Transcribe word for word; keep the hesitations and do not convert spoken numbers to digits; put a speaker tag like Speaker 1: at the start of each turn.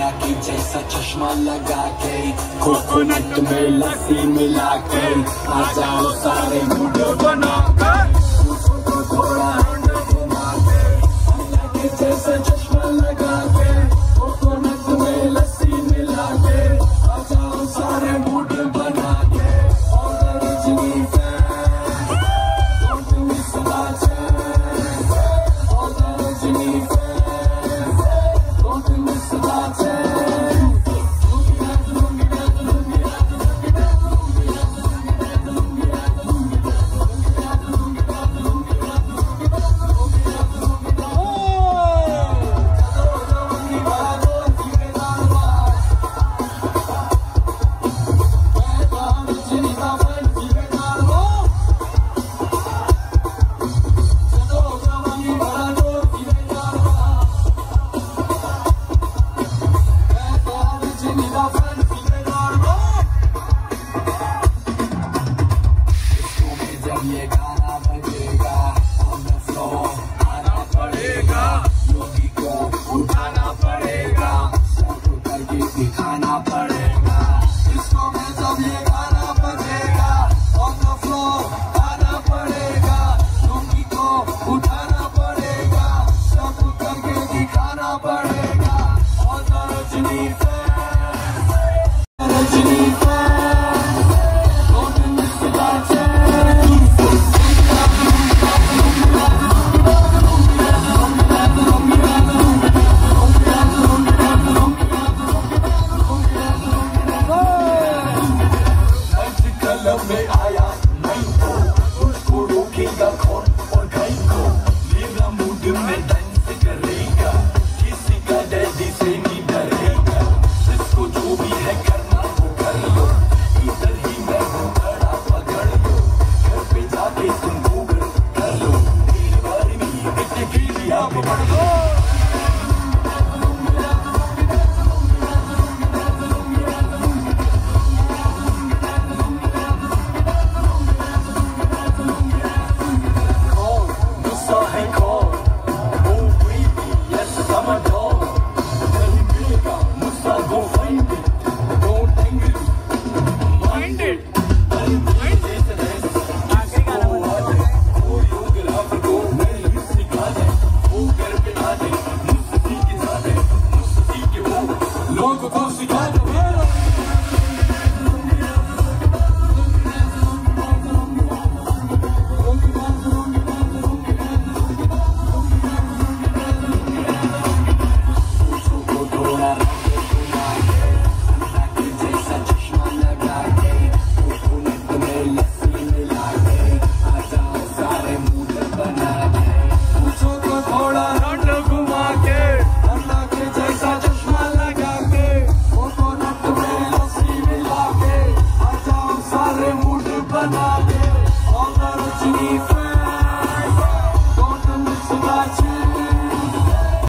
Speaker 1: मीरा की जैसा चश्मा लगा के, कोकोनट में लस्सी मिला के, आ जाओ सारे मूड बना कर, थोड़ा घुमा के, मीरा की जैसा चश्मा लगा के, कोकोनट में लस्सी मिला के, आ जाओ सारे मूड बना के, और Rajni fan, don't miss the chance, और Rajni fan, don't miss the chance. ये गाना बजेगा, on the floor आना पड़ेगा, योगी को उठाना पड़ेगा, सबको करके दिखाना पड़ेगा। इसको में जब ये गाना बजेगा, on the floor आना पड़ेगा, योगी को उठाना पड़ेगा, सबको करके दिखाना पड़ेगा। और Rajni fan, Rajni fan, don't miss the chance. में आया नहीं तो उसको रोकेगा कौन और कहीं को लेगा मूड में डांस करेगा, किसी का डैडी से नहीं डरेगा, जिसको जो भी है करना वो कर लो, इधर ही मैं हूँ खड़ा पकड़ लो, घर पे जाके तुम गूगल कर लो, मेरे बारे में बेटे की लिया पकड़ लो। Logo,